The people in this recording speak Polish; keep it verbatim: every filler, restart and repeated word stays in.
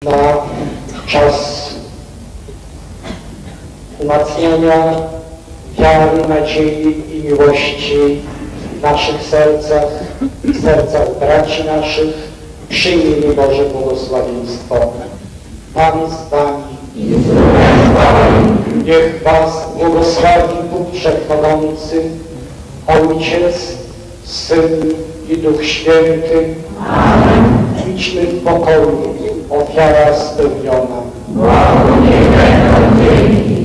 na czas umacniania wiary, nadziei i miłości w naszych sercach, w sercach braci naszych. Przyjmij Boże błogosławieństwo. Pan z wami. Niech was błogosławi Bóg Wszechmogący, Ojciec, Syn i Duch Święty. Amen. Idźmy w pokoju, ofiara spełniona. Błago niech będą dzieci.